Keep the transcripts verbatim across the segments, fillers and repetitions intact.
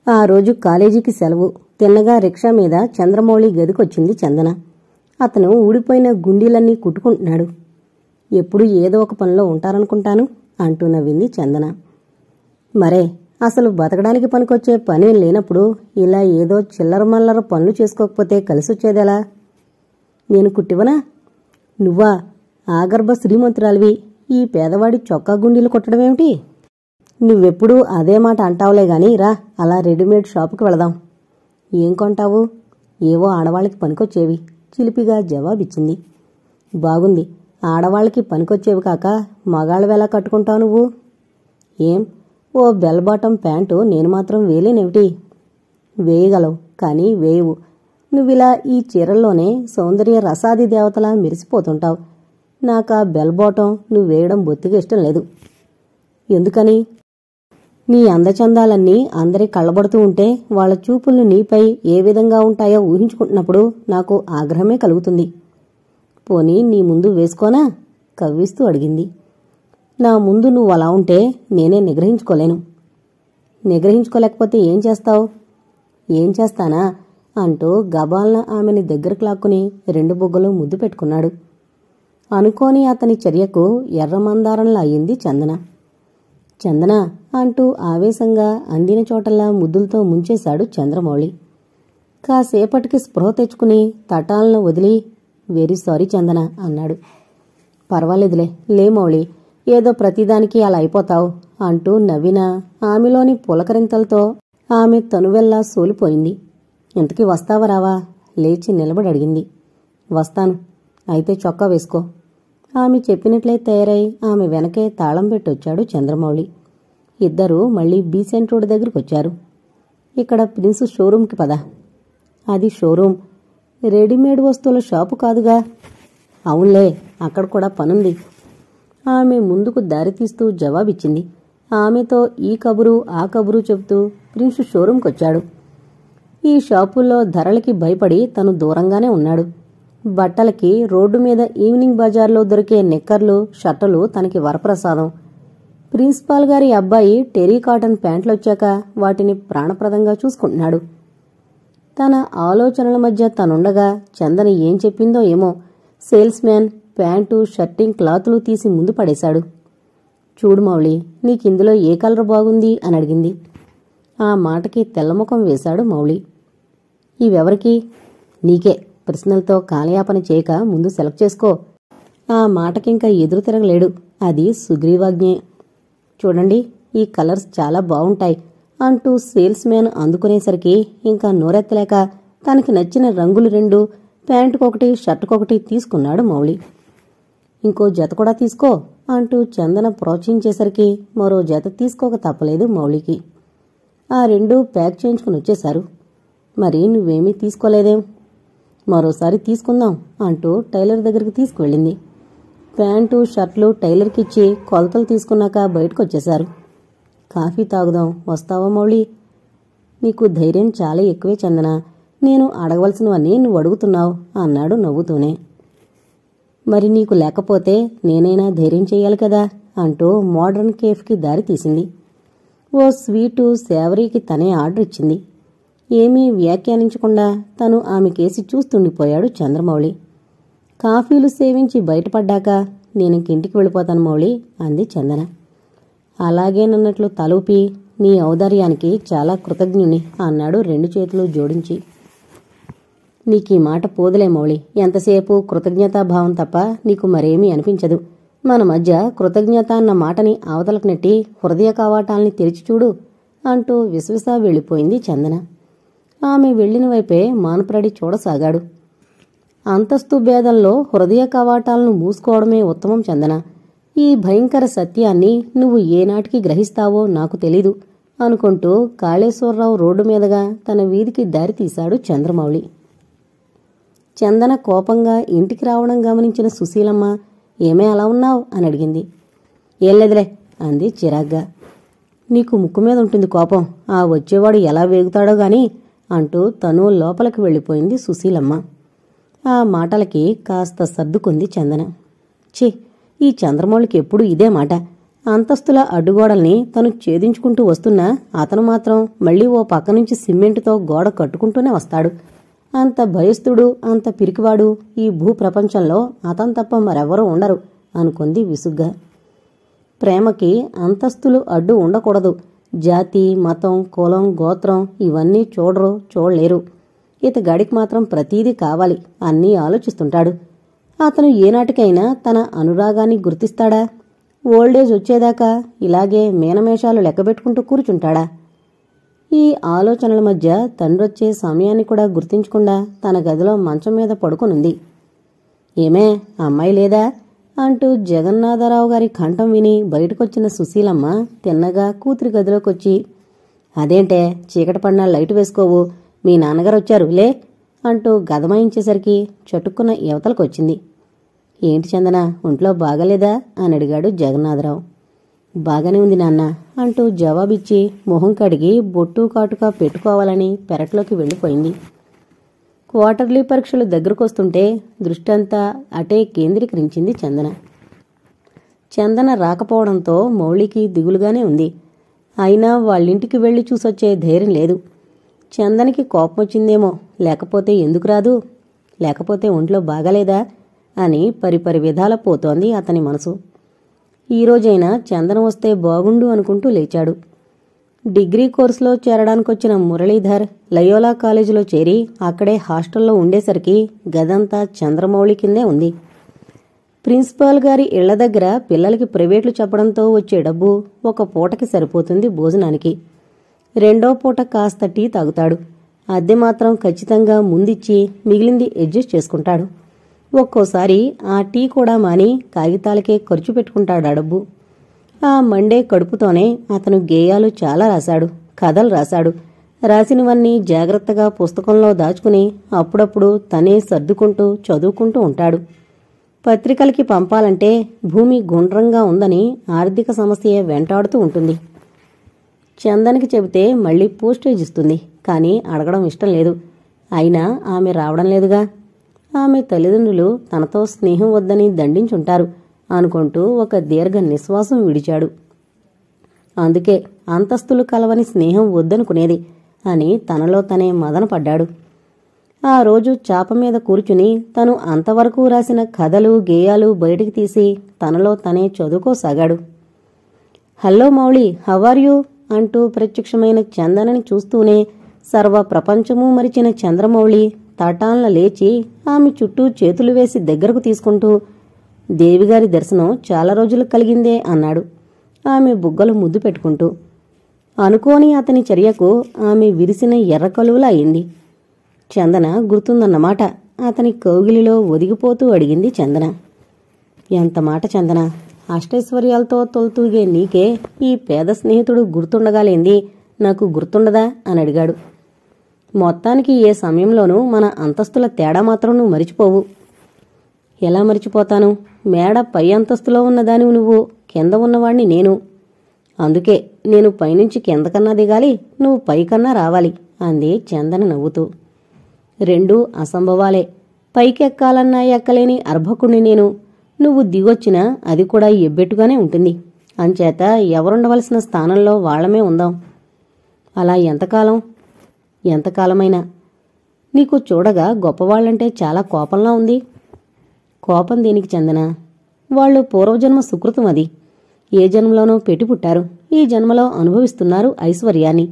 ఆ రోజు కాలేజీకి సెలవు. తిన్నగా రిక్షా మీద చంద్రమౌళి గదికొచ్చింది చందన. అతను ఊడిపోయిన గుండీలన్నీ కుట్టుకుంటున్నాడు. ఎప్పుడూ ఏదో ఒక పనిలో ఉంటారనుకుంటాను అంటూ నవ్వింది చందన. మరే, అసలు బతకడానికి పనికొచ్చే పని లేనప్పుడు ఇలా ఏదో చిల్లర మల్లర పనులు చేసుకోకపోతే కలిసొచ్చేదెలా? నేను కుట్టివనా? నువ్వా? ఆగర్భ శ్రీమంతురాలివి ఈ పేదవాడి చొక్కా గుండీలు కుట్టడమేమిటి? నువ్వెప్పుడూ అదే మాట అంటావులే గాని రా, అలా రెడీమేడ్ షాపుకి వెళదాం. ఏం కొంటావు? ఏవో ఆడవాళ్ళకి పనికొచ్చేవి చిలిపిగా జవాబిచ్చింది. బాగుంది, ఆడవాళ్ళకి పనికొచ్చేవి కాక మగాళ్ళవెలా కట్టుకుంటావు నువ్వు? ఏం, ఓ బెల్ బాటం ప్యాంటు నేను మాత్రం వేలేనేమిటి? వేయగలవు, కానీ వేయవు. నువ్విలా ఈ చీరల్లోనే సౌందర్య రసాది దేవతలా మెరిసిపోతుంటావు. నాకా బెల్ బాటం నువ్వు వేయడం బొత్తిగా ఇష్టం లేదు. ఎందుకని? నీ అందచందాలన్నీ అందరి కళ్ళబడుతూ ఉంటే వాళ్ల చూపులు నీపై ఏ విధంగా ఉంటాయో ఊహించుకుంటున్నప్పుడు నాకు ఆగ్రహమే కలుగుతుంది. పోనీ నీ ముందు వేసుకోనా? కవ్విస్తూ అడిగింది. నా ముందు నువ్వు అలా ఉంటే నేనే నిగ్రహించుకోలేను. నిగ్రహించుకోలేకపోతే ఏం చేస్తావు? ఏం చేస్తానా అంటూ గబాల్న ఆమెని దగ్గరకు లాక్కుని రెండు బుగ్గలు ముద్దు పెట్టుకున్నాడు. అనుకోని అతని చర్యకు ఎర్రమందారంలా అయింది చందన. చందన అంటూ ఆవేశంగా అందిన చోటల్లా ముద్దులతో ముంచేశాడు చంద్రమౌళి. కాసేపటికి స్పృహ తెచ్చుకుని తటాలను వదిలి వెరీ సారీ చందన అన్నాడు. పర్వాలేదులే, లే మౌళి, ఏదో ప్రతిదానికి అలా అయిపోతావు అంటూ నవ్విన ఆమెలోని పులకరింతలతో ఆమె తనువెల్లా సోలిపోయింది. ఇంతకీ వస్తావా రావా? లేచి నిలబడి అడిగింది. వస్తాను, అయితే చొక్కా వేసుకో. ఆమె చెప్పినట్లే తయారై ఆమె వెనకే తాళం పెట్టొచ్చాడు చంద్రమౌళి. ఇద్దరూ మళ్లీ బీసెంట్ రోడ్ దగ్గరకొచ్చారు. ఇక్కడ ప్రిన్స్ షోరూంకి పద. అది షోరూం, రెడీమేడ్ వస్తువుల షాపు కాదుగా. అవునులే, అక్కడ కూడా పనుంది. ఆమె ముందుకు దారితీస్తూ జవాబిచ్చింది. ఆమెతో ఈ కబురు ఆ కబురు చెబుతూ ప్రిన్స్ షోరూంకొచ్చాడు. ఈ షాపుల్లో ధరలకి భయపడి తను దూరంగానే ఉన్నాడు. బట్టలకి రోడ్డు మీద ఈవినింగ్ బజార్లో దొరికే నిక్కర్లు షర్టులు తనకి వరప్రసాదం. ప్రిన్సిపాల్ గారి అబ్బాయి టెరీ కాటన్ ప్యాంట్లొచ్చాక వాటిని ప్రాణప్రదంగా చూసుకుంటున్నాడు. తన ఆలోచనల మధ్య తనుండగా చందన ఏం చెప్పిందో ఏమో సేల్స్ మ్యాన్ ప్యాంటు షర్టింగ్ క్లాతులు తీసి ముందు పడేశాడు. చూడు మౌళి, నీకిందులో ఏ కలర్ బాగుంది అని అడిగింది. ఆ మాటకి తెల్లముఖం వేశాడు మౌళి. ఇవెవరికి? నీకే. ప్రశ్నలతో కాలయాపన చేయక ముందు సెలెక్ట్ చేసుకో. ఆ మాటకింకా ఎదురు తిరగలేడు. అది సుగ్రీవాజ్ఞే. చూడండి, ఈ కలర్స్ చాలా బావుంటాయి అంటూ సేల్స్ మ్యాన్ అందుకునేసరికి ఇంకా నోరెత్తలేక తనకి నచ్చిన రంగులు రెండు ప్యాంటుకొకటి షర్టుకొకటి తీసుకున్నాడు మౌళి. ఇంకో జత కూడా తీసుకో అంటూ చందన ప్రోత్సహించేసరికి మరో జత తీసుకోక తప్పలేదు మౌళికి. ఆ రెండు ప్యాక్ చేయించుకుని వచ్చేశారు. మరి నువ్వేమీ తీసుకోలేదేం? మరోసారి తీసుకుందాం అంటూ టైలర్ దగ్గరికి తీసుకువెళ్ళింది. ప్యాంటు షర్ట్లు టైలర్కిచ్చి కొలతలు తీసుకున్నాక బయటకొచ్చేశారు. కాఫీ తాగుదాం, వస్తావా మౌళి? నీకు ధైర్యం చాలా ఎక్కువే చందన. నేను అడగవలసినవన్నీ నువ్వు అడుగుతున్నావు అన్నాడు నవ్వుతూనే. మరి నీకు లేకపోతే నేనైనా ధైర్యం చెయ్యాలి కదా అంటూ మోడర్న్ కేఫ్కి దారి తీసింది. ఓ స్వీటు సేవరీకి తనే ఆర్డర్ ఇచ్చింది. ఏమీ వ్యాఖ్యానించకుండా తను ఆమె కేసి చూస్తుండిపోయాడు చంద్రమౌళి. కాఫీలు సేవించి బయటపడ్డాక నేనింకింటికి వెళ్ళిపోతాను మౌళి అంది చందన. అలాగేనన్నట్లు తలూపి నీ ఔదార్యానికి చాలా కృతజ్ఞుని అన్నాడు రెండు చేతులు జోడించి. నీకీ మాట పోదులే మౌళి, ఎంతసేపు కృతజ్ఞతాభావం తప్ప నీకు మరేమీ అనిపించదు. మన మధ్య కృతజ్ఞత అన్న మాటని అవతలకు నెట్టి హృదయ కవాటాల్ని తెరిచిచూడు అంటూ విశ్వసా వెళ్ళిపోయింది చందన. ఆమె వెళ్లిన వైపే మానప్రడి చూడసాగాడు. అంతస్తు భేదంలో హృదయ కవాటాలను మూసుకోవడమే ఉత్తమం చందన. ఈ భయంకర సత్యాన్ని నువ్వు ఏనాటికి గ్రహిస్తావో నాకు తెలీదు అనుకుంటూ కాళేశ్వరరావు రోడ్డు మీదుగా తన వీధికి దారి తీశాడు చంద్రమౌళి. చందన కోపంగా ఇంటికి రావడం గమనించిన సుశీలమ్మ ఏమే అలా ఉన్నావు అని అడిగింది. ఏం లేదులే అంది చిరాగ్గా. నీకు ముక్కు మీద ఉంటుంది కోపం, ఆ వచ్చేవాడు ఎలా వేగుతాడో గాని అంటూ తను లోపలికి వెళ్ళిపోయింది సుశీలమ్మ. ఆ మాటలకి కాస్త సర్దుకుంది చందన. ఛీ, ఈ చంద్రమౌళికి ఎప్పుడూ ఇదే మాట. అంతస్తుల అడ్డుగోడల్ని తను ఛేదించుకుంటూ వస్తున్నా అతను మాత్రం మళ్లీ ఓ పక్క నుంచి సిమెంటుతో గోడ కట్టుకుంటూనే వస్తాడు. అంత భయస్థుడు, అంత పిరికివాడు ఈ భూప్రపంచంలో అతను తప్ప మరెవరూ ఉండరు అనుకుంది విసుగ్గా. ప్రేమకి అంతస్తులు అడ్డు ఉండకూడదు. జాతి, మతం, కులం, గోత్రం ఇవన్నీ చూడరు, చూడలేరు. ఇతగాడికి మాత్రం ప్రతీదీ కావాలి, అన్నీ ఆలోచిస్తుంటాడు. అతను ఏనాటికైనా తన అనురాగాన్ని గుర్తిస్తాడా? ఓల్డేజ్ వచ్చేదాకా ఇలాగే మీనమేషాలు లెక్కబెట్టుకుంటూ కూర్చుంటాడా? ఈ ఆలోచనల మధ్య తండ్రొచ్చే సమయాన్ని కూడా గుర్తించకుండా తన గదిలో మంచం మీద పడుకొనుంది. ఏమే, అమ్మాయి లేదా అంటూ జగన్నాథరావు గారి కంఠం విని బయటకొచ్చిన సుశీలమ్మ తిన్నగా కూతురి గదిలోకొచ్చి, అదేంటే చీకటి పడినా లైటు వేసుకోవు, మీ నాన్నగారు వచ్చారు లే అంటూ గదమాయించేసరికి చటుక్కున్న యువతలకొచ్చింది. ఏంటి చందన, ఒంట్లో బాగాలేదా అని అడిగాడు జగన్నాథరావు. బాగానే ఉంది నాన్న అంటూ జవాబిచ్చి మొహం కడిగి బొట్టు కాటుక పెట్టుకోవాలని పెరట్లోకి వెళ్ళిపోయింది. క్వార్టర్లీ పరీక్షలు దగ్గరకొస్తుంటే దృష్టంతా అటే కేంద్రీకరించింది చందన. చందన రాకపోవడంతో మౌళికి దిగులుగానే ఉంది. అయినా వాళ్ళింటికి వెళ్లి చూసొచ్చే ధైర్యం లేదు. చందనికి కోపమొచ్చిందేమో, లేకపోతే ఎందుకు రాదు, లేకపోతే ఒంట్లో బాగాలేదా అని పరిపరి విధాల పోతోంది అతని మనసు. ఈరోజైనా చందన వస్తే బాగుండు అనుకుంటూ లేచాడు. డిగ్రీ కోర్సులో చేరడానికొచ్చిన మురళీధర్ లయోలా కాలేజీలో చేరి అక్కడే హాస్టల్లో ఉండేసరికి గదంతా చంద్రమౌళి కిందే ఉంది. ప్రిన్సిపాల్ గారి ఇళ్ల దగ్గర పిల్లలకి ప్రైవేట్లు చెప్పడంతో వచ్చే డబ్బు ఒక పూటకి సరిపోతుంది భోజనానికి. రెండో పూట కాస్త టీ తాగుతాడు. అద్దె మాత్రం ఖచ్చితంగా ముందిచ్చి మిగిలింది అడ్జస్ట్ చేసుకుంటాడు. ఒక్కోసారి ఆ టీ కూడా మాని కాగితాలకే ఖర్చు పెట్టుకుంటాడు ఆ డబ్బు. ఆ మండే కడుపుతోనే అతను గేయాలు చాలా రాశాడు, కథలు రాశాడు. రాసినవన్నీ జాగ్రత్తగా పుస్తకంలో దాచుకుని అప్పుడప్పుడు తనే సర్దుకుంటూ చదువుకుంటూ ఉంటాడు. పత్రికలకి పంపాలంటే భూమి గుండ్రంగా ఉందని ఆర్థిక సమస్య వెంటాడుతూ ఉంటుంది. చందనికి చెబితే మళ్లీ పోస్టేజ్ ఇస్తుంది, కానీ అడగడం ఇష్టం లేదు. అయినా ఆమె రావడం లేదుగా. ఆమె తల్లిదండ్రులు తనతో స్నేహం వద్దని దండించుంటారు అనుకుంటూ ఒక దీర్ఘ నిశ్వాసం విడిచాడు. అందుకే అంతస్తులు కలవని స్నేహం వద్దనుకునేది అని తనలో తనే మదనపడ్డాడు. ఆ రోజు చాప మీద కూర్చుని తను అంతవరకు రాసిన కథలు, గేయాలు బయటికి తీసి తనలో తనే చదువుకోసాగాడు. Hello Mouli, how are you అంటూ ప్రత్యక్షమైన చందనని చూస్తూనే సర్వ ప్రపంచమూ మరిచిన చంద్రమౌళి తటాన్ల లేచి ఆమె చుట్టూ చేతులు వేసి దగ్గరకు తీసుకుంటూ, దేవిగారి దర్శనం చాలా రోజులు కలిగిందే అన్నాడు ఆమె బుగ్గలు ముద్దు పెట్టుకుంటూ. అనుకోని అతని చర్యకు ఆమె విరిసిన ఎర్రకలువలా అయింది. చందన గుర్తుందన్నమాట. అతని కౌగిలిలో ఒదిగిపోతూ అడిగింది చందన. ఎంత మాట చందన, అష్టైశ్వర్యాలతో తొలతూగే నీకే ఈ పేద స్నేహితుడు గుర్తుండగాలేంది, నాకు గుర్తుండదా అని అడిగాడు. మొత్తానికి ఏ సమయంలోనూ మన అంతస్తుల తేడా మాత్రం నువ్వు మరిచిపోవు. ఎలా మరిచిపోతాను? మేడ పై అంతస్తులో ఉన్నదానివి నువ్వు, కింద ఉన్నవాణ్ణి నేను. అందుకే నేను పైనుంచి కిందకన్నా దిగాలి, నువ్వు పైకన్నా రావాలి అంది చందన నవ్వుతూ. రెండూ అసంభవాలే. పైకెక్కాలన్నా ఎక్కలేని అర్భకుణ్ణి నేను. నువ్వు దిగొచ్చినా అది కూడా ఎబ్బెట్టుగానే ఉంటుంది. అంచేత ఎవరుండవలసిన స్థానంలో వాళ్లమే ఉందాం. అలా ఎంతకాలం? ఎంతకాలమైనా. నీకు చూడగా గొప్పవాళ్లంటే చాలా కోపంలా ఉంది. కోపం దేనికి చందన? వాళ్ళు పూర్వజన్మ సుకృతం అది. ఏ జన్మలోనో పెట్టి పుట్టారు, ఈ జన్మలో అనుభవిస్తున్నారు ఐశ్వర్యాన్ని.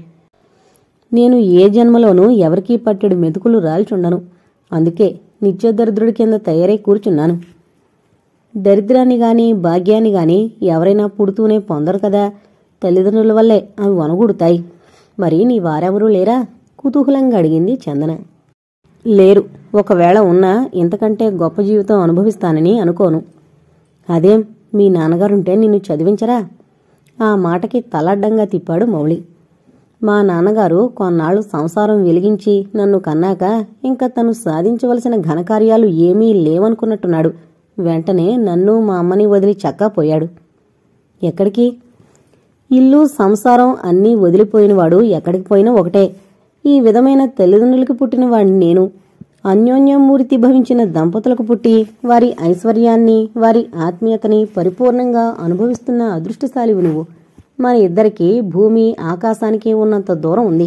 నేను ఏ జన్మలోనూ ఎవరికీ పట్టెడు మెతుకులు రాల్చుండను. అందుకే నిత్యదరిద్రుడి కింద తయారై కూర్చున్నాను. దరిద్రాన్ని గాని భాగ్యాన్ని గాని ఎవరైనా పుడుతూనే పొందరు కదా, తల్లిదండ్రుల వల్లే అవి వనగూడుతాయి. మరి నీ వారెవరూ లేరా? కుతూహలంగా అడిగింది చందన. లేరు. ఒకవేళ ఉన్నా ఇంతకంటే గొప్ప జీవితం అనుభవిస్తానని అనుకోను. అదేం, మీ నాన్నగారుంటే నిన్ను చదివించరా? ఆ మాటకి తలడ్డంగా తిప్పాడు మౌళి. మా నాన్నగారు కొన్నాళ్లు సంసారం వెలిగించి నన్ను కన్నాక ఇంకా తను సాధించవలసిన ఘనకార్యాలు ఏమీ లేవనుకున్నట్టున్నాడు. వెంటనే నన్ను మా అమ్మని వదిలి చక్కా పోయాడు. ఎక్కడికి? ఇల్లు సంసారం అన్నీ వదిలిపోయినవాడు ఎక్కడికి పోయినా ఒకటే. ఈ విధమైన తల్లిదండ్రులకి పుట్టినవాడిని నేను. అన్యోన్యం మూర్తి భవించిన దంపతులకు పుట్టి వారి ఐశ్వర్యాన్ని వారి ఆత్మీయతని పరిపూర్ణంగా అనుభవిస్తున్న అదృష్టశాలివి నువ్వు. మన ఇద్దరికీ భూమి ఆకాశానికి ఉన్నంత దూరం ఉంది.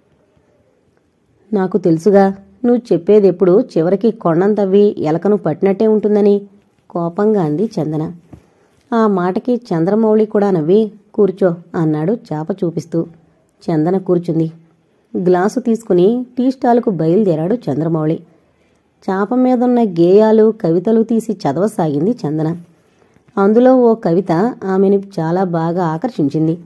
నాకు తెలుసుగా, నువ్వు చెప్పేదెప్పుడు చివరికి కొండంతవ్వి ఎలకను పట్టినట్టే ఉంటుందని కోపంగా అంది చందన. ఆ మాటకి చంద్రమౌళి కూడా నవ్వి కూర్చో అన్నాడు చాప చూపిస్తూ. చందన కూర్చుంది. గ్లాసు తీసుకుని టీ స్టాల్కు బయలుదేరాడు చంద్రమౌళి. చాప మీదున్న గేయాలు కవితలు తీసి చదవసాగింది చందన. అందులో ఓ కవిత ఆమెను చాలా బాగా ఆకర్షించింది.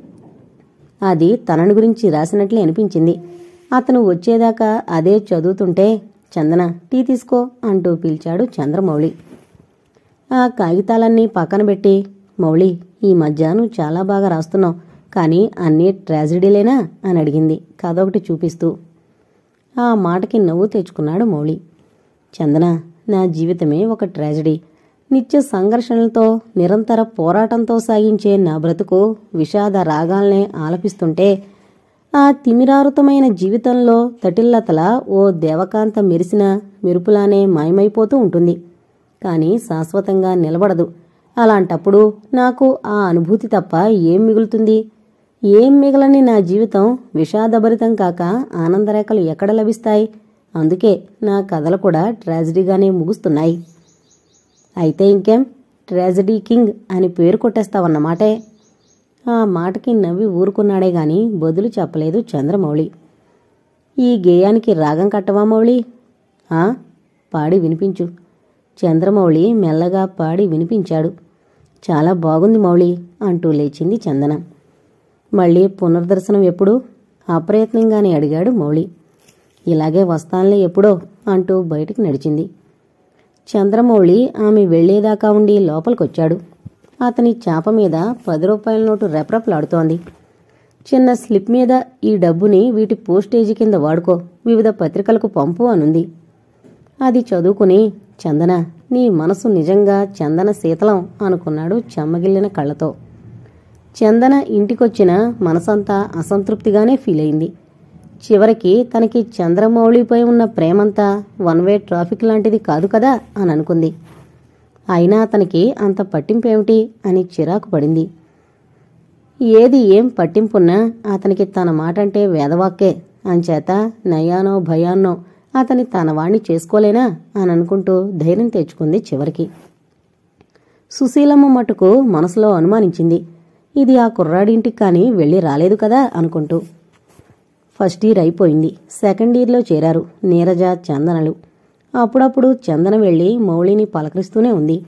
అది తనని గురించి రాసినట్లే అనిపించింది. అతను వచ్చేదాకా అదే చదువుతుంటే చందన టీ తీసుకో అంటూ పిలిచాడు చంద్రమౌళి. ఆ కాగితాలన్నీ పక్కన పెట్టి, మౌళి, ఈ మధ్య నువ్వు చాలా బాగా రాస్తున్నావు, కానీ అన్నీ ట్రాజడీలేనా అని అడిగింది కథ ఒకటి చూపిస్తూ. ఆ మాటకి నవ్వు తెచ్చుకున్నాడు మౌళి. చందన, నా జీవితమే ఒక ట్రాజడీ. నిత్య సంఘర్షణలతో నిరంతర పోరాటంతో సాగించే నా బ్రతుకు విషాద రాగాల్నే ఆలపిస్తుంటే ఆ తిమిరారుతమైన జీవితంలో తటిల్లతల ఓ దేవకాంత మెరిసిన మెరుపులానే మాయమైపోతూ ఉంటుంది, కానీ శాశ్వతంగా నిలబడదు. అలాంటప్పుడు నాకు ఆ అనుభూతి తప్ప ఏం మిగులుతుంది? ఏం మిగలని నా జీవితం విషాదభరితం కాక ఆనందరేఖలు ఎక్కడ లభిస్తాయి? అందుకే నా కథలు కూడా ట్రాజడీగానే ముగుస్తున్నాయి. అయితే ఇంకేం, ట్రాజడీ కింగ్ అని పేరు కొట్టేస్తావన్నమాటే. ఆ మాటకి నవ్వి ఊరుకున్నాడే గాని బదులు చెప్పలేదు చంద్రమౌళి. ఈ గేయానికి రాగం కట్టవా మౌళి? ఆ పాడి వినిపించు. చంద్రమౌళి మెల్లగా పాడి వినిపించాడు. చాలా బాగుంది మౌళి అంటూ లేచింది చందన. మళ్ళీ పునర్దర్శనం ఎప్పుడు? అప్రయత్నంగానే అడిగాడు మౌళి. ఇలాగే వస్తానులే ఎప్పుడో అంటూ బయటికి నడిచింది. చంద్రమౌళి ఆమె వెళ్లేదాకా ఉండి లోపలికొచ్చాడు. అతని చాప మీద పది రూపాయల నోటు రెప్రప్లాడుతోంది. చిన్న స్లిప్ మీద ఈ డబ్బుని వీటి పోస్టేజీ కింద వాడుకో, వివిధ పత్రికలకు పంపు అనుంది. అది చదువుకుని, చందన, నీ మనసు నిజంగా చందన శీతలం అనుకున్నాడు చెమ్మగిల్లిన కళ్ళతో. చందన ఇంటికొచ్చిన మనసంతా అసంతృప్తిగానే ఫీలైంది. చివరికి తనకి చంద్రమౌళిపై ఉన్న ప్రేమంతా వన్ వే ట్రాఫిక్ లాంటిది కాదు కదా అని అనుకుంది. అయినా అతనికి అంత పట్టింపేమిటి అని చిరాకు పడింది. ఏది ఏం పట్టింపున్నా అతనికి తన మాటంటే వేదవాక్కే. అంచేత నయానో భయాన్నో అతని తన వాణ్ణి చేసుకోలేనా అని అనుకుంటూ ధైర్యం తెచ్చుకుంది చివరికి. సుశీలమ్మ మటుకు మనసులో అనుమానించింది, ఇది ఆ కుర్రాడింటికి కానీ వెళ్ళి రాలేదు కదా అనుకుంటూ. ఫస్ట్ ఇయర్ అయిపోయింది. సెకండ్ ఇయర్లో చేరారు నీరజ, చందనలు. అప్పుడప్పుడు చందన వెళ్లి మౌళిని పలకరిస్తూనే ఉంది.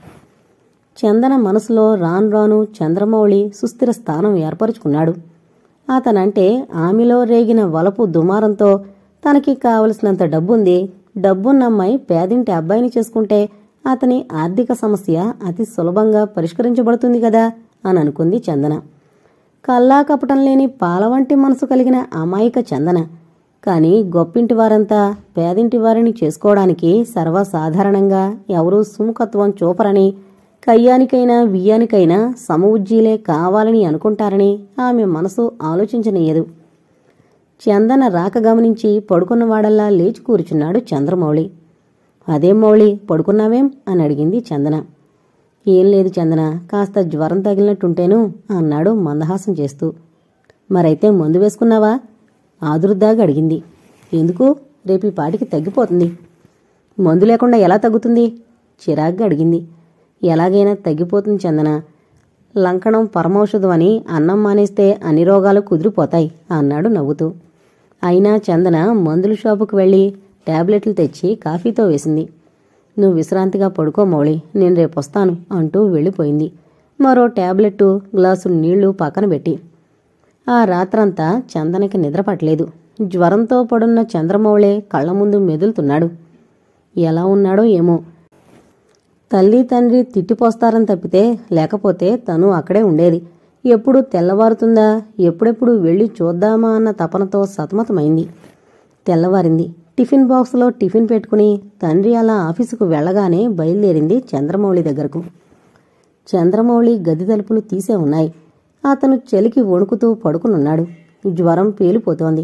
చందన మనసులో రాను రాను చంద్రమౌళి సుస్థిర స్థానం ఏర్పరుచుకున్నాడు. అతనంటే ఆమెలో రేగిన వలపు దుమారంతో తనకి కావలసినంత డబ్బుంది, డబ్బున్నమ్మాయి పేదింటి అబ్బాయిని చేసుకుంటే అతని ఆర్థిక సమస్య అతి సులభంగా పరిష్కరించబడుతుంది కదా అని అనుకుంది చందన. కల్లా కపటం లేని పాలవంటి మనసు కలిగిన అమాయక చందన. కాని గొప్పింటి వారంతా పేదింటి వారిని చేసుకోవడానికి సర్వసాధారణంగా ఎవరూ సుముఖత్వం చూపరని, కయ్యానికైనా బియ్యానికైనా సమవుజ్జీలే కావాలని అనుకుంటారని ఆమె మనసు ఆలోచించనీయదు. చందన రాక గమనించి పడుకున్నవాడల్లా లేచి కూర్చున్నాడు చంద్రమౌళి. అదేం మౌళి, పడుకున్నావేం అని అడిగింది చందన. ఏం లేదు చందన, కాస్త జ్వరం తగిలినట్టుంటేను అన్నాడు మందహాసం చేస్తూ. మరైతే మందు వేసుకున్నావా? ఆదురుద్దాగా అడిగింది. ఎందుకు? రేపు ఈ పాటికి తగ్గిపోతుంది. మందు లేకుండా ఎలా తగ్గుతుంది? చిరాగ్గా అడిగింది. ఎలాగైనా తగ్గిపోతుంది చందన. లంకణం పరమౌషధం అని అన్నం మానేస్తే అన్ని రోగాలు కుదిరిపోతాయి అన్నాడు నవ్వుతూ. అయినా చందన మందుల షాపుకు వెళ్లి టాబ్లెట్లు తెచ్చి కాఫీతో వేసింది. నువ్వు విశ్రాంతిగా పడుకో మౌళి, నేను రేపొస్తాను అంటూ వెళ్ళిపోయింది. మరో టాబ్లెట్టు, గ్లాసు నీళ్లు పక్కన పెట్టి. ఆ రాత్రంతా చందనకి నిద్రపట్టలేదు. జ్వరంతో పడున్న చంద్రమౌళే కళ్ల ముందు మెదులుతున్నాడు. ఎలా ఉన్నాడో ఏమో. తల్లి తండ్రి తిట్టిపోస్తారని తప్పితే లేకపోతే తను అక్కడే ఉండేది. ఎప్పుడు తెల్లవారుతుందా, ఎప్పుడెప్పుడు వెళ్లి చూద్దామా అన్న తపనతో సతమతమైంది. తెల్లవారింది. టిఫిన్ బాక్స్లో టిఫిన్ పెట్టుకుని తండ్రి అలా ఆఫీసుకు వెళ్లగానే బయలుదేరింది చంద్రమౌళి దగ్గరకు. చంద్రమౌళి గది తలుపులు తీసే ఉన్నాయి. అతను చలికి వణుకుతూ పడుకునున్నాడు. జ్వరం పేలిపోతోంది.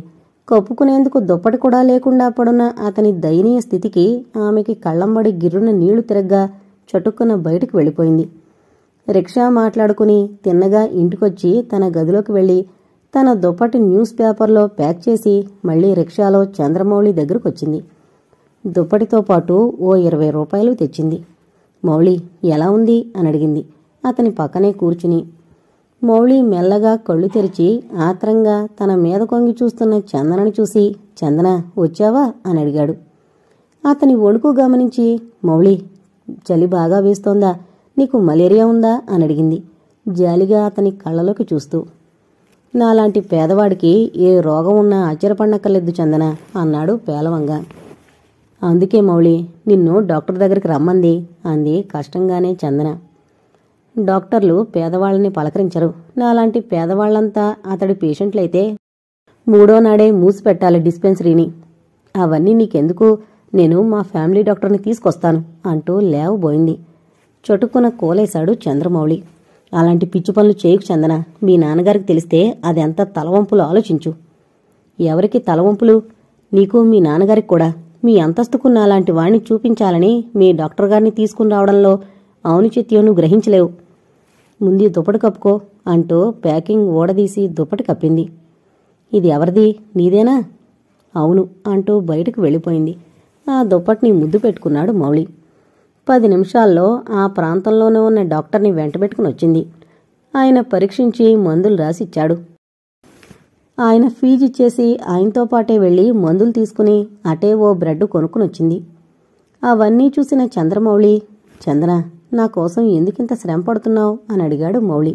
కప్పుకునేందుకు దుప్పటి కూడా లేకుండా పడున్న అతని దయనీయ స్థితికి ఆమెకి కళ్ళంబడి గిర్రున నీళ్లు తిరగ్గా చటుక్కున బయటకు వెళ్ళిపోయింది. రిక్షా మాట్లాడుకుని తిన్నగా ఇంటికొచ్చి తన గదిలోకి వెళ్లి తన దుప్పటి న్యూస్ పేపర్లో ప్యాక్ చేసి మళ్లీ రిక్షాలో చంద్రమౌళి దగ్గరకొచ్చింది. దుప్పటితో పాటు ఓ ఇరవై రూపాయలు తెచ్చింది. మౌళి ఎలా ఉంది అని అడిగింది అతని పక్కనే కూర్చుని. మౌళి మెల్లగా కళ్ళు తెరిచి ఆత్రంగా తన మీద కొంగి చూస్తున్న చందనని చూసి, చందన వచ్చావా అని అడిగాడు. అతని వణుకు గమనించి, మౌళి చలి బాగా వేస్తోందా, నీకు మలేరియా ఉందా అని అడిగింది జాలిగా అతని కళ్ళలోకి చూస్తూ. నాలాంటి పేదవాడికి ఏ రోగం ఉన్నా ఆశ్చర్యపడనక్కర్లేదు చందన అన్నాడు పేలవంగా. అందుకే మౌళి నిన్ను డాక్టర్ దగ్గరికి రమ్మంది అంది కష్టంగానే చందన. డాక్టర్లు పేదవాళ్ళని పలకరించరు. నాలాంటి పేదవాళ్లంతా అతడి పేషెంట్లయితే మూడో నాడే మూసిపెట్టాలి డిస్పెన్సరీని. అవన్నీ నీకెందుకు, నేను మా ఫ్యామిలీ డాక్టర్ని తీసుకొస్తాను అంటూ లేవబోయింది. చటుక్కున కోలేశాడు చంద్రమౌళి. అలాంటి పిచ్చి పనులు చేయకు చందన, మీ నాన్నగారికి తెలిస్తే అదెంత తలవంపులు ఆలోచించు. ఎవరికి తలవంపులు? నీకు మీ నాన్నగారికి కూడా. మీ అంతస్తుకున్న అలాంటి వాణ్ణి చూపించాలని మీ డాక్టర్ గారిని తీసుకుని రావడంలో ఔనిచిత్యం గ్రహించలేవు. ముందు దుప్పటి కప్పుకో అంటూ ప్యాకింగ్ ఓడదీసి దుప్పటి కప్పింది. ఇది ఎవరిది, నీదేనా? అవును అంటూ బయటకు వెళ్ళిపోయింది. ఆ దుప్పటిని ముద్దు పెట్టుకున్నాడు మౌళి. పది నిమిషాల్లో ఆ ప్రాంతంలోనే ఉన్న డాక్టర్ని వెంటబెట్టుకుని వచ్చింది. ఆయన పరీక్షించి మందులు రాసిచ్చాడు. ఆయన ఫీజిచ్చేసి ఆయనతో పాటే వెళ్లి మందులు తీసుకుని అటే ఓ బ్రెడ్ కొనుక్కునొచ్చింది. అవన్నీ చూసిన చంద్రమౌళి, చందన నా కోసం ఎందుకింత శ్రమ పడుతున్నావు అని అడిగాడు మౌళి.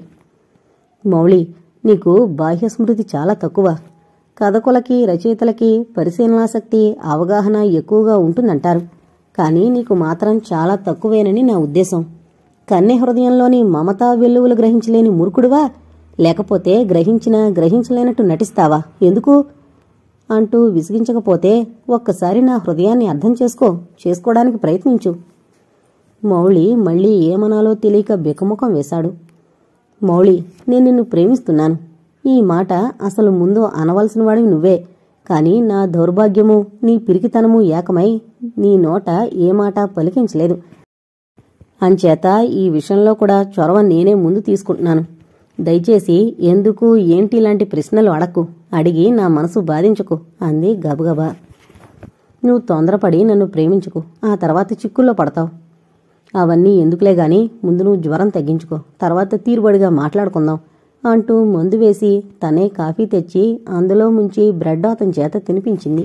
మౌళి నీకు బాహ్య స్మృతి చాలా తక్కువ. కథకులకి రచయితలకి పరిశీలనాశక్తి అవగాహన ఎక్కువగా ఉంటుందంటారు. కానీ నీకు మాత్రం చాలా తక్కువేనని నా ఉద్దేశం. కన్నె హృదయంలోని మమతా వెల్లువలు గ్రహించలేని మూర్ఖుడివా, లేకపోతే గ్రహించినా గ్రహించలేనట్టు నటిస్తావా? ఎందుకు అంటూ విసిగించకపోతే ఒక్కసారి నా హృదయాన్ని అర్థం చేసుకో, చేసుకోవడానికి ప్రయత్నించు. మౌళి మళ్లీ ఏమనాలో తెలియక బికముఖం వేశాడు. మౌళి నేను నిన్ను ప్రేమిస్తున్నాను. ఈ మాట అసలు ముందు అనవలసిన వాడివి నువ్వే. కాని నా దౌర్భాగ్యము నీ పిరికితనము ఏకమై నీ నోట ఏ మాట పలికించలేదు. అంచేత ఈ విషయంలో కూడా చొరవ నేనే ముందు తీసుకుంటున్నాను. దయచేసి ఎందుకు ఏంటి ఇలాంటి ప్రశ్నలు అడక్కు, అడిగి నా మనసు బాధించకు అంది గబగబా. నువ్వు తొందరపడి నన్ను ప్రేమించుకు, ఆ తర్వాత చిక్కుల్లో పడతావు. అవన్నీ ఎందుకులే గాని ముందు నువ్వు జ్వరం తగ్గించుకో, తర్వాత తీరుబడిగా మాట్లాడుకుందాం అంటూ మందు వేసి తనే కాఫీ తెచ్చి అందులో ముంచి బ్రెడ్ అతని చేత తినిపించింది.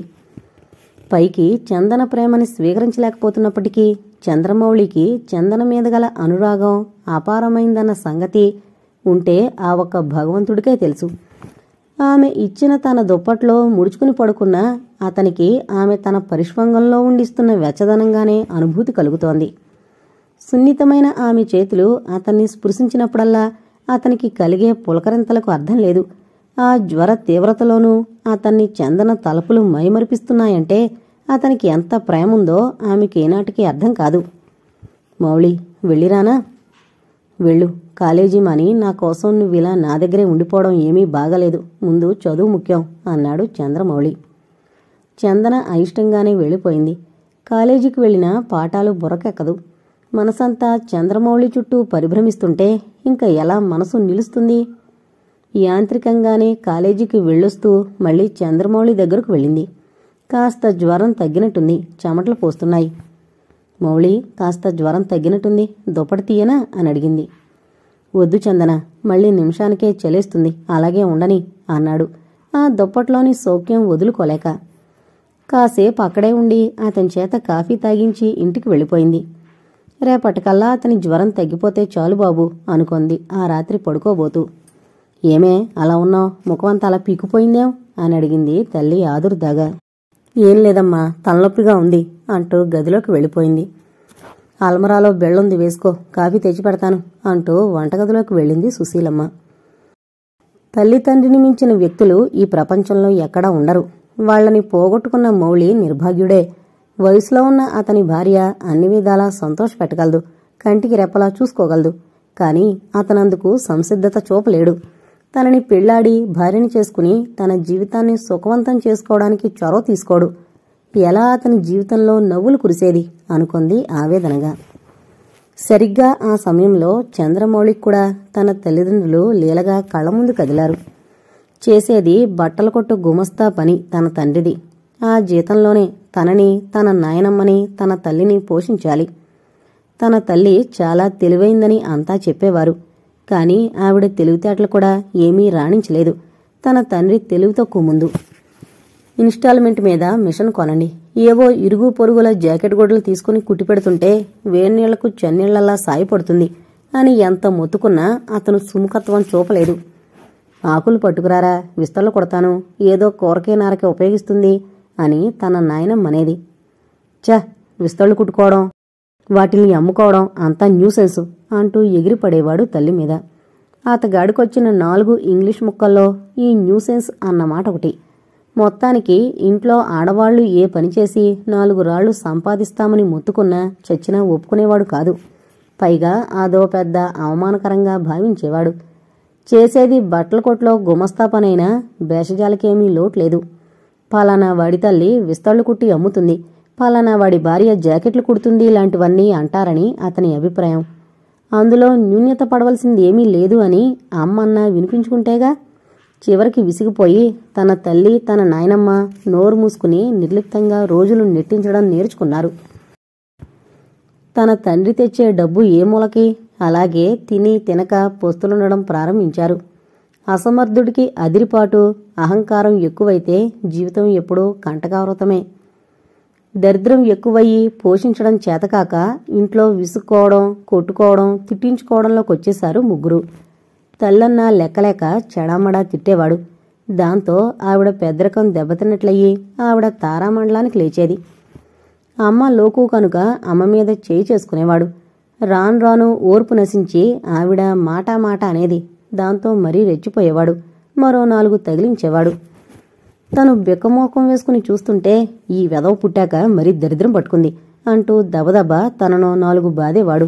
పైకి చందన ప్రేమని స్వీకరించలేకపోతున్నప్పటికీ చంద్రమౌళికి చందన మీద గల అనురాగం అపారమైందన్న సంగతి ఉంటే ఆ ఒక్క భగవంతుడికే తెలుసు. ఆమె ఇచ్చిన తన దుప్పట్లో ముడుచుకుని పడుకున్నా అతనికి ఆమె తన పరిష్వంగంలో ఉండిస్తున్న వెచ్చదనంగానే అనుభూతి కలుగుతోంది. సున్నితమైన ఆమె చేతులు అతన్ని స్పృశించినప్పుడల్లా అతనికి కలిగే పులకరింతలకు అర్థం లేదు. ఆ జ్వర తీవ్రతలోనూ అతన్ని చందన తలపులు మైమరిపిస్తున్నాయంటే అతనికి ఎంత ప్రేముందో ఆమెకేనాటికి అర్థం కాదు. మౌళి వెళ్ళిరానా? వెళ్ళు, కాలేజీ మాని నా కోసం నువ్విలా నా దగ్గరే ఉండిపోవడం ఏమీ బాగలేదు. ముందు చదువు ముఖ్యం అన్నాడు చంద్రమౌళి. చందన అయిష్టంగానే వెళ్ళిపోయింది. కాలేజీకి వెళ్లినా పాఠాలు బుర్రకెక్కదు. మనసంతా చంద్రమౌళి చుట్టూ పరిభ్రమిస్తుంటే ఇంకా ఎలా మనసు నిలుస్తుంది? యాంత్రికంగానే కాలేజీకి వెళ్ళొస్తూ మళ్లీ చంద్రమౌళి దగ్గరకు వెళ్ళింది. కాస్త జ్వరం తగ్గినట్టుంది, చెమటలు పోస్తున్నాయి. మౌళి కాస్త జ్వరం తగ్గినట్టుంది, దుప్పటి తీయనా అని అడిగింది. వద్దు చందన, మళ్లీ నిమిషానికే చలేస్తుంది, అలాగే ఉండని అన్నాడు ఆ దుప్పట్లోని సౌఖ్యం వదులుకోలేక. కాసేపు అక్కడే ఉండి అతని చేత కాఫీ తాగించి ఇంటికి వెళ్ళిపోయింది. రేపటికల్లా అతని జ్వరం తగ్గిపోతే చాలు బాబు అనుకుంది ఆ రాత్రి పడుకోబోతూ. ఏమే అలా ఉన్నావు, ముఖమంతా అలా పీకుపోయిందేం అని అడిగింది తల్లి ఆదుర్దాగా. ఏం లేదమ్మా, తలనొప్పిగా ఉంది అంటూ గదిలోకి వెళ్ళిపోయింది. అల్మరాలో బెళ్ళుంది, వేసుకో, కాఫీ తెచ్చి పెడతాను అంటూ వంటగదిలోకి వెళ్ళింది సుశీలమ్మ. తల్లిదండ్రిని మించిన వ్యక్తులు ఈ ప్రపంచంలో ఎక్కడా ఉండరు. వాళ్లని పోగొట్టుకున్న మౌళి నిర్భాగ్యుడే. వయసులో ఉన్న అతని భార్య అన్ని విధాలా సంతోషపెట్టగలదు, కంటికి రెప్పలా చూసుకోగలదు. కాని అతనందుకు సంసిద్ధత చూపలేడు. తనని పెళ్లాడి భార్యని చేసుకుని తన జీవితాన్ని సుఖవంతం చేసుకోవడానికి చొరవ తీసుకోడు. ఎలా అతని జీవితంలో నవ్వులు కురిసేది అనుకుంది ఆవేదనగా. సరిగ్గా ఆ సమయంలో చంద్రమౌళికి కూడా తన తల్లిదండ్రులు లీలగా కళ్ల ముందు కదిలారు. చేసేది బట్టల కొట్టు గుమస్తా పని తన తండ్రిది. ఆ జీతంలోనే తనని, తన నాయనమ్మని, తన తల్లిని పోషించాలి. తన తల్లి చాలా తెలివైందని అంతా చెప్పేవారు. కాని ఆవిడ తెలివితేటలు కూడా ఏమీ రాణించలేదు తన తండ్రి తెలివి తక్కువ ముందు. ఇన్స్టాల్మెంట్ మీద మిషన్ కొనండి, ఏవో ఇరుగు పొరుగుల జాకెట్ గొడ్డలు తీసుకుని కుట్టిపెడుతుంటే వేన్నీళ్లకు చన్నీళ్లలా సాయపడుతుంది అని ఎంత మొత్తుకున్నా అతను సుముఖత్వం చూపలేదు. ఆకులు పట్టుకురారా, విస్తళ్ళు కొడతాను, ఏదో కూరకే నారకే ఉపయోగిస్తుంది అని తన నాయనమ్మనేది. చ విస్తళ్ళు కుట్టుకోవడం, వాటిని అమ్ముకోవడం అంతా న్యూసెన్స్ అంటూ ఎగిరిపడేవాడు తల్లి మీద. అతగాడికొచ్చిన నాలుగు ఇంగ్లీష్ ముక్కల్లో ఈ న్యూసెన్స్ అన్నమాట ఒకటి. మొత్తానికి ఇంట్లో ఆడవాళ్లు ఏ పనిచేసి నాలుగు రాళ్లు సంపాదిస్తామని మొత్తుకున్నా చచ్చినా ఒప్పుకునేవాడు కాదు. పైగా అదో పెద్ద అవమానకరంగా భావించేవాడు. చేసేది బట్టల కొట్లో గుమస్తా పనైనా భేషజాలకేమీ లోట్లేదు. పలానా వాడి తల్లి విస్తళ్ళు కుట్టి అమ్ముతుంది, పలానా వాడి భార్య జాకెట్లు కుడుతుంది లాంటివన్నీ అంటారని అతని అభిప్రాయం. అందులో న్యూన్యత పడవలసింది ఏమీ లేదు అని అమ్మన్న వినిపించుకుంటేగా. చివరికి విసిగిపోయి తన తల్లి, తన నాయనమ్మ నోరు మూసుకుని నిర్లిప్తంగా రోజులు నెట్టించడం నేర్చుకున్నారు. తన తండ్రి తెచ్చే డబ్బు ఏ మూలకి అలాగే తిని తినక పొస్తులుండడం ప్రారంభించారు. అసమర్థుడికి అదిరిపాటు, అహంకారం ఎక్కువైతే జీవితం ఎప్పుడూ కంటకావృతమే. దరిద్రం ఎక్కువయ్యి పోషించడం చేతకాక ఇంట్లో విసుక్కోవడం, కొట్టుకోవడం, తిట్టించుకోవడంలోకొచ్చేశారు ముగ్గురు. తల్లన్నా లెక్కలేక చెడామడా తిట్టేవాడు. దాంతో ఆవిడ పెద్దరకం దెబ్బతిన్నట్లయ్యి ఆవిడ తారామండలానికి లేచేది. అమ్మ లోకు కనుక అమ్మ మీద చేయి చేసుకునేవాడు. రాను రాను ఓర్పు నశించి ఆవిడ మాటా మాట అనేది. దాంతో మరీ రెచ్చిపోయేవాడు. మరో నాలుగు తగిలించేవాడు. తను బిక్కమోకం వేసుకుని చూస్తుంటే ఈ వెధవ పుట్టాక మరీ దరిద్రం పట్టుకుంది అంటూ దబదబ తనను నాలుగు బాదేవాడు.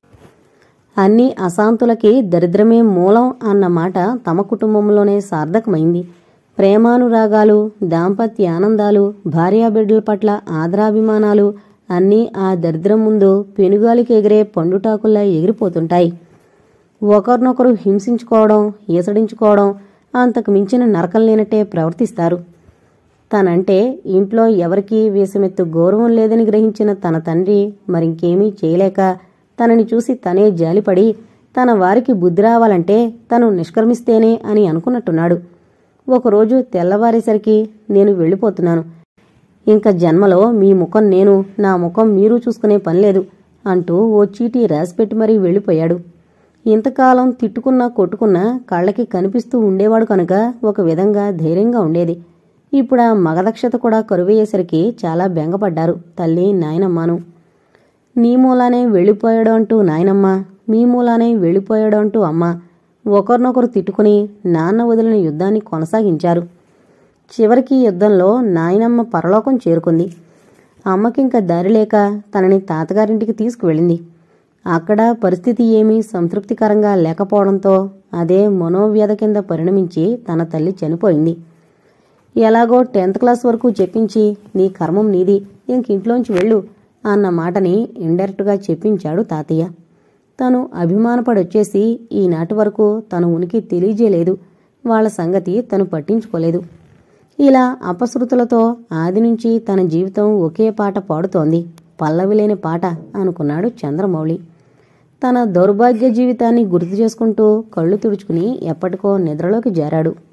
అన్ని అశాంతులకి దరిద్రమే మూలం అన్నమాట తమ కుటుంబంలోనే సార్థకమైంది. ప్రేమానురాగాలు, దాంపత్య ఆనందాలు, భార్యాబిడ్డల పట్ల ఆదరాభిమానాలు అన్నీ ఆ దరిద్రం ముందు పెనుగాలికి ఎగిరే పండుటాకుల్లా ఎగిరిపోతుంటాయి. ఒకరినొకరు హింసించుకోవడం, ఈసడించుకోవడం అంతకు మించిన నరకం లేనట్టే ప్రవర్తిస్తారు. తనంటే ఇంట్లో ఎవరికీ వేసమెత్తు గౌరవం లేదని గ్రహించిన తన తండ్రి మరింకేమీ చేయలేక తనని చూసి తనే జాలిపడి తన వారికి బుద్ధి రావాలంటే తను నిష్క్రమిస్తేనే అని అనుకున్నట్టున్నాడు. ఒకరోజు తెల్లవారేసరికి నేను వెళ్ళిపోతున్నాను, ఇంక జన్మలో మీ ముఖం నేను, నా ముఖం మీరు చూసుకునే పనిలేదు అంటూ ఓ చీటీ రాసిపెట్టి మరీ వెళ్ళిపోయాడు. ఇంతకాలం తిట్టుకున్నా కొట్టుకున్నా కళ్ళకి కనిపిస్తూ ఉండేవాడు కనుక ఒక విధంగా ధైర్యంగా ఉండేది. ఇప్పుడు ఆ మగదక్షత కూడా కరువయ్యేసరికి చాలా బెంగపడ్డారు తల్లి, నాయనమ్మను. నీ మూలానే వెళ్ళిపోయాడు అంటూ నాయనమ్మ, మీ మూలానే వెళ్ళిపోయాడు అంటూ అమ్మ ఒకరినొకరు తిట్టుకుని నాన్న వదిలిన యుద్ధాన్ని కొనసాగించారు. చివరికి యుద్ధంలో నాయనమ్మ పరలోకం చేరుకుంది. అమ్మకింక దారిలేక తనని తాతగారింటికి తీసుకువెళ్ళింది. అక్కడ పరిస్థితి ఏమీ సంతృప్తికరంగా లేకపోవడంతో అదే మనోవ్యధ కింద పరిణమించి తన తల్లి చనిపోయింది. ఎలాగో టెన్త్ క్లాస్ వరకు చెప్పించి నీ కర్మం నీది, ఇంకింట్లోంచి వెళ్ళు అన్న మాటని ఇండైరెక్ట్గా చెప్పించాడు తాతయ్య. తను అభిమానపడొచ్చేసి ఈనాటి వరకు తన ఉనికి తెలియజేయలేదు. వాళ్ల సంగతి తను పట్టించుకోలేదు. ఇలా అపశృతులతో ఆది నుంచి తన జీవితం ఒకే పాట పాడుతోంది. పల్లవిలేని పాట అనుకున్నాడు చంద్రమౌళి. తన దౌర్భాగ్య జీవితాన్ని గుర్తు చేసుకుంటూ కళ్ళు తుడుచుకుని ఎప్పటికో నిద్రలోకి జారాడు.